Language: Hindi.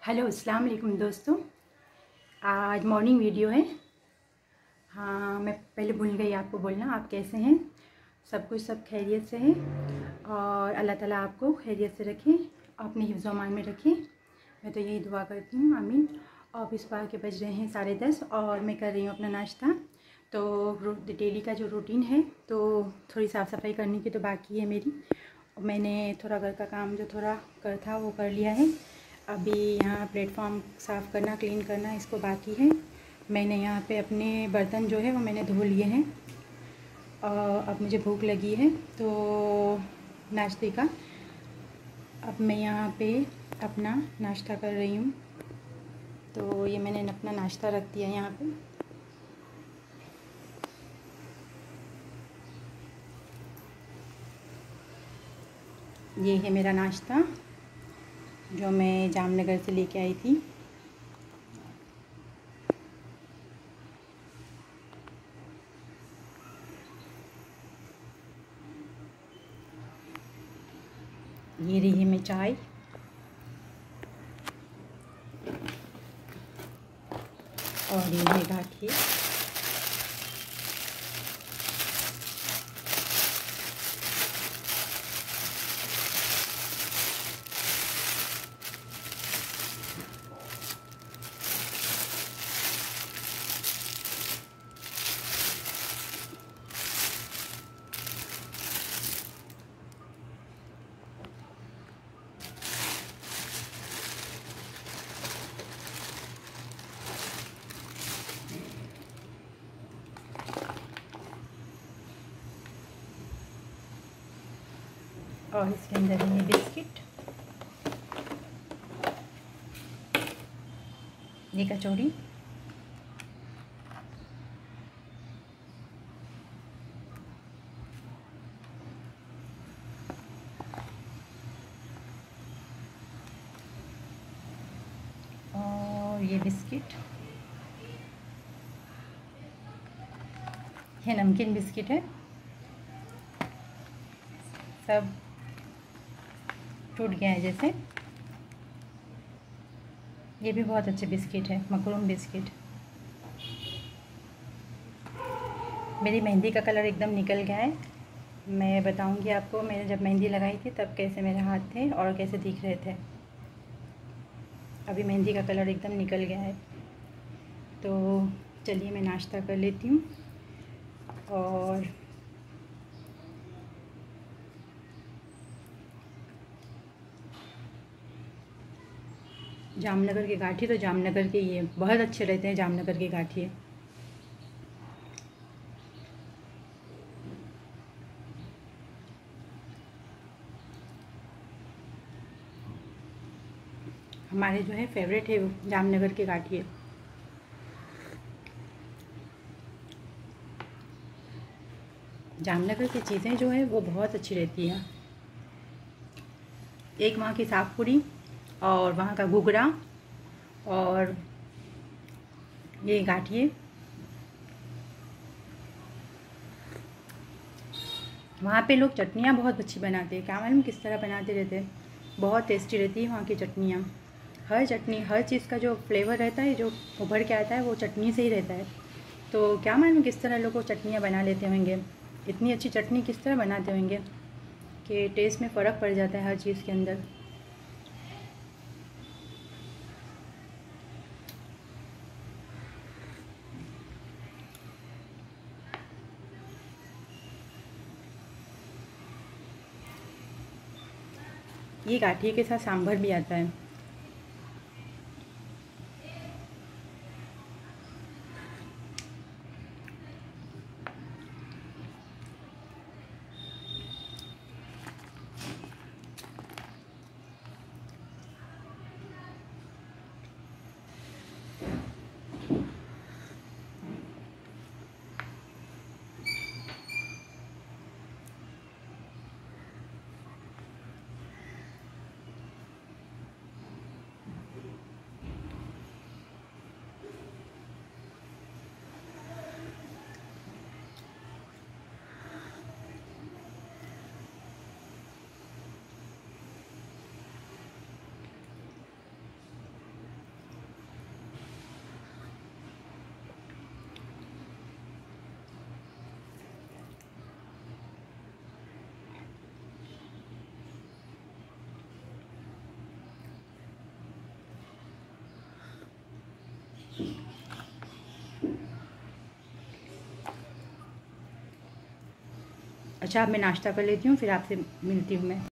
हेलो अस्सलाम वालेकुम दोस्तों। आज मॉर्निंग वीडियो है। हाँ, मैं पहले भूल गई आपको बोलना। आप कैसे हैं? सब खैरियत से है और अल्लाह ताला आपको खैरियत से रखे, अपने हिफ्ज़ अमान में रखे। मैं तो यही दुआ करती हूँ, आमीन। ऑफिस पार के बज रहे हैं 10:30 और मैं कर रही हूँ अपना नाश्ता। तो डेली का जो रूटीन है, तो थोड़ी साफ़ सफाई करने की तो बाकी है मेरी। मैंने थोड़ा घर का काम जो थोड़ा कर था वो कर लिया है। अभी यहाँ प्लेटफॉर्म साफ़ करना, क्लीन करना इसको बाकी है। मैंने यहाँ पे अपने बर्तन जो है वो मैंने धो लिए हैं और अब मुझे भूख लगी है तो नाश्ते का अब मैं यहाँ पे अपना नाश्ता कर रही हूँ। तो ये मैंने अपना नाश्ता रख दिया यहाँ पे। ये है मेरा नाश्ता जो मैं जामनगर से लेके आई थी। ये रही है मैं चाय और ये है गाठी। और इसके अंदर है ये बिस्किट, ये कचौड़ी, और ये बिस्किट, ये नमकीन बिस्किट है। सब टूट गया है जैसे। ये भी बहुत अच्छे बिस्किट है, मखरूम बिस्किट। मेरी मेहंदी का कलर एकदम निकल गया है। मैं बताऊंगी आपको मैंने जब मेहंदी लगाई थी तब कैसे मेरे हाथ थे और कैसे दिख रहे थे। अभी मेहंदी का कलर एकदम निकल गया है। तो चलिए मैं नाश्ता कर लेती हूँ। और जामनगर के गाठी तो जामनगर के ये बहुत अच्छे रहते हैं, जामनगर के गाठी। हमारे जो है फेवरेट है वो जामनगर के गाठी। जामनगर की चीज़ें जो है वो बहुत अच्छी रहती हैं। एक वहाँ की साग पूरी और वहाँ का घुघरा और ये गाठिए। वहाँ पे लोग चटनियाँ बहुत अच्छी बनाते हैं, क्या मालूम किस तरह बनाते रहते हैं। बहुत टेस्टी रहती है वहाँ की चटनियाँ। हर चटनी, हर चीज़ का जो फ्लेवर रहता है, जो उभर के आता है वो चटनी से ही रहता है। तो क्या मालूम किस तरह लोग वो चटनियाँ बना लेते होंगे। इतनी अच्छी चटनी किस तरह बनाते होंगे कि टेस्ट में फ़र्क पड़ जाता है हर चीज़ के अंदर। ये गाठिए के साथ सांभर भी आता है। अच्छा, अब मैं नाश्ता कर लेती हूँ, फिर आपसे मिलती हूँ मैं।